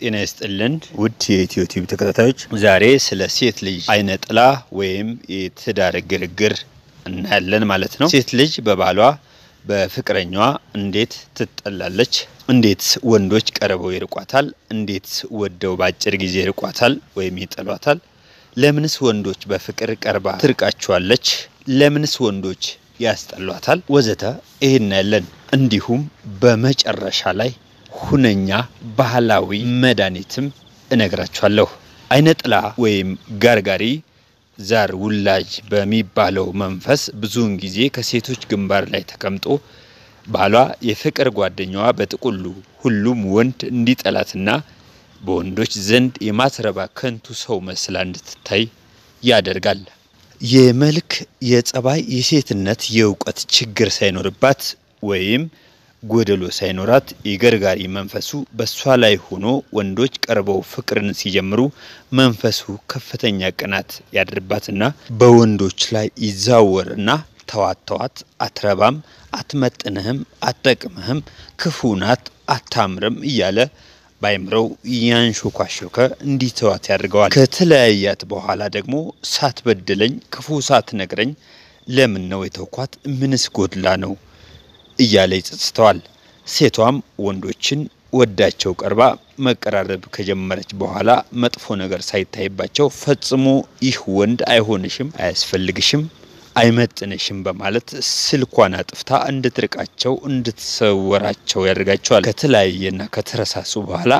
ጤና ይስጥልን ውድ የኢትዮ ቲዩብ ተከታታዮች ዛሬ ስለ ሴት ልጅ አይነ ጥላ ወይም የትዳር ግርግር እናያለን ማለት ነው። ሴት ልጅ በባሏ በፍቅረኛዋ እንዴት ትጠላለች? እንዴት ወንዶች ቀርበው ይርቋታል? እንዴት ወደው ባጭር ጊዜ ይርቋታል ወይም ይጠሏታል? ለምንስ ወንዶች በፍቅር ቀርባ ትርቃቸዋለች? ለምንስ ወንዶች ያስጠሏታል? ወዘተ ይሄን እናያለን። እንዲሁም በመጨረሻ ላይ ሁነኛ ባህላዊ መድኃኒትም እነግራችኋለሁ። አይነ ጥላ ወይም ጋርጋሪ ዛር ውላጅ በሚባለው መንፈስ ብዙውን ጊዜ ከሴቶች ግንባር ላይ ተቀምጦ ባሏ የፍቅር ጓደኛዋ በጥቁሉ ሁሉም ወንድ እንዲጠላትና በወንዶች ዘንድ የማትረባ ከንቱ ሰው መስላ እንድትታይ ያደርጋል። የመልክ የጸባይ የሴትነት የእውቀት ችግር ሳይኖርባት ወይም ጎደሎ ሳይኖራት የጋርጋሪ መንፈሱ በሷ ላይ ሆኖ ወንዶች ቀርበው ፍቅርን ሲጀምሩ መንፈሱ ከፍተኛ ቅናት ያድርባትና በወንዶች ላይ ይዛወርና ተዋት አትረባም፣ አትመጥነህም፣ አትጠቅምህም፣ ክፉናት፣ አታምርም እያለ ባይምረው ያንሾካሾከ እንዲተዋት ያደርገዋል። ከተለያያት በኋላ ደግሞ ሳትበድለኝ ክፉ ሳትነግረኝ ለምን ነው የተውኳት? ምንስ ጎድላ ነው እያለ ይጸጽተዋል። ሴቷም ወንዶችን ወዳቸው ቀርባ መቀራረብ ከጀመረች በኋላ መጥፎ ነገር ሳይታይባቸው ፈጽሞ ይህ ወንድ አይሆንሽም፣ አያስፈልግሽም፣ አይመጥንሽም በማለት ስልኳን አጥፍታ እንድትርቃቸው እንድትሰወራቸው ያደርጋቸዋል። ከተለያየና ከተረሳሱ በኋላ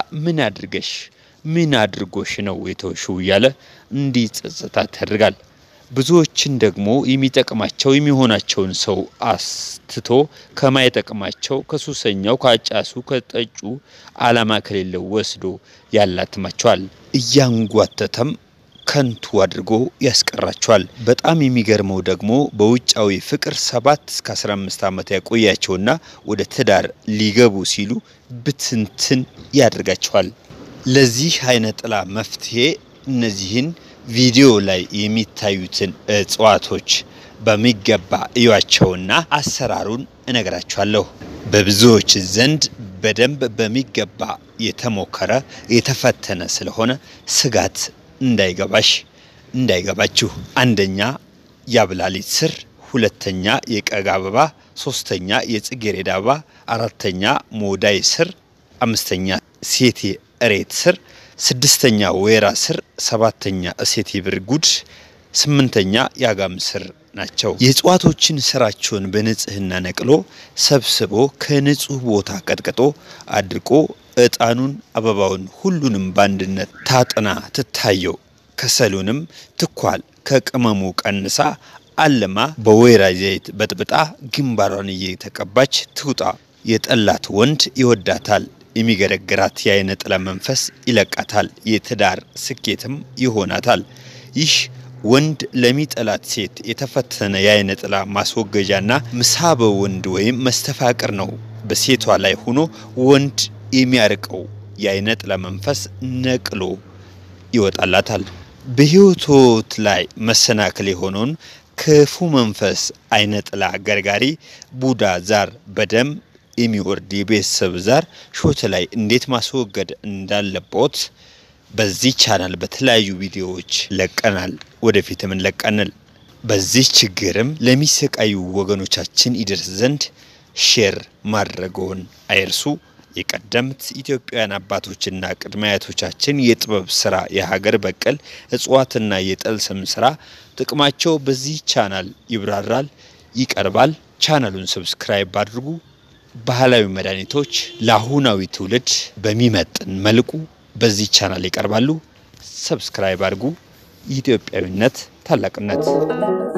ምን አድርጎሽ ነው የተውሽው እያለ እንዲጸጸታት ያደርጋል። ብዙዎችን ደግሞ የሚጠቅማቸው የሚሆናቸውን ሰው አስትቶ ከማይጠቅማቸው ከሱሰኛው ከአጫሱ ከጠጩ አላማ ከሌለው ወስዶ ያላትማቸዋል። እያንጓተተም ከንቱ አድርጎ ያስቀራቸዋል። በጣም የሚገርመው ደግሞ በውጫዊ ፍቅር 7 እስከ 15 ዓመት ያቆያቸውና ወደ ትዳር ሊገቡ ሲሉ ብትንትን ያደርጋቸዋል። ለዚህ አይነ ጥላ መፍትሄ እነዚህን ቪዲዮ ላይ የሚታዩትን እጽዋቶች በሚገባ እዩዋቸውና አሰራሩን እነግራችኋለሁ። በብዙዎች ዘንድ በደንብ በሚገባ የተሞከረ የተፈተነ ስለሆነ ስጋት እንዳይገባችሁ። አንደኛ ያብላሊት ስር፣ ሁለተኛ የቀጋ አበባ፣ ሶስተኛ የጽጌረዳ አበባ፣ አራተኛ ሞዳይ ስር፣ አምስተኛ ሴቴ እሬት ስር፣ ስድስተኛ ወይራ ስር፣ ሰባተኛ እሴት ይብርጉድ፣ ስምንተኛ ያጋም ስር ናቸው። የእጽዋቶችን ስራቸውን በንጽህና ነቅሎ ሰብስቦ ከንጹህ ቦታ ቀጥቅጦ አድርቆ እጣኑን አበባውን ሁሉንም ባንድነት ታጥና ትታየው ከሰሉንም ትኳል ከቅመሙ ቀንሳ አለማ በወይራ ዘይት በጥብጣ ግንባሯን እየተቀባች ትውጣ። የጠላት ወንድ ይወዳታል። የሚገረግራት የአይነ ጥላ መንፈስ ይለቃታል። የትዳር ስኬትም ይሆናታል። ይህ ወንድ ለሚጠላት ሴት የተፈተነ የአይነ ጥላ ማስወገጃና ምሳበ ወንድ ወይም መስተፋቅር ነው። በሴቷ ላይ ሆኖ ወንድ የሚያርቀው የአይነ ጥላ መንፈስ ነቅሎ ይወጣላታል። በህይወቶት ላይ መሰናክል የሆነውን ክፉ መንፈስ አይነ ጥላ ጋርጋሪ ቡዳ ዛር በደም የሚወርድ የቤተሰብ ዛር ሾት ላይ እንዴት ማስወገድ እንዳለበት በዚህ ቻናል በተለያዩ ቪዲዮዎች ለቀናል። ወደፊትም እንለቀናል። በዚህ ችግርም ለሚሰቃዩ ወገኖቻችን ይደርስ ዘንድ ሼር ማድረግዎን አይርሱ። የቀደምት ኢትዮጵያውያን አባቶችና ቅድመ አያቶቻችን የጥበብ ስራ የሀገር በቀል እጽዋትና የጠልሰም ስራ ጥቅማቸው በዚህ ቻናል ይብራራል፣ ይቀርባል። ቻናሉን ሰብስክራይብ አድርጉ። ባህላዊ መድኃኒቶች ለአሁናዊ ትውልድ በሚመጥን መልኩ በዚህ ቻናል ይቀርባሉ። ሰብስክራይብ አድርጉ። ኢትዮጵያዊነት ታላቅነት